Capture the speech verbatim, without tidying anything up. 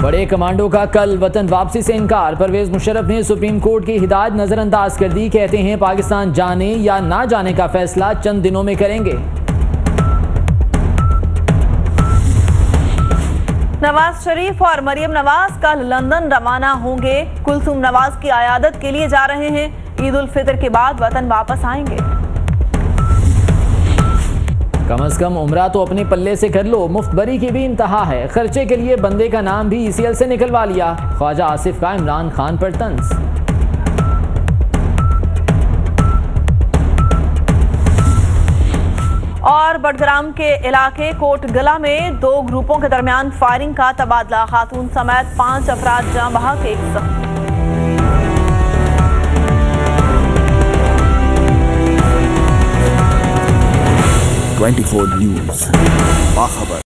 बड़े कमांडो का कल वतन वापसी से इनकार। परवेज मुशर्रफ ने सुप्रीम कोर्ट की हिदायत नजरअंदाज कर दी। कहते हैं पाकिस्तान जाने या ना जाने का फैसला चंद दिनों में करेंगे। नवाज शरीफ और मरियम नवाज कल लंदन रवाना होंगे। कुलसूम नवाज की आयादत के लिए जा रहे हैं। ईद उल फितर के बाद वतन वापस आएंगे। कम अज कम उम्रा तो अपने पल्ले से कर लो, मुफ्त बरी की भी इंतहा है। खर्चे के लिए बंदे का नाम भी ई सी एल से निकलवा लिया। ख्वाजा आसिफ का इमरान खान पर तंज। और बडग्राम के इलाके कोटगला में दो ग्रुपों के दरमियान फायरिंग का तबादला। खातून समेत पांच अफराद जाँ बहक, एक जख्मी। चौबीस न्यूज़ बाखबर।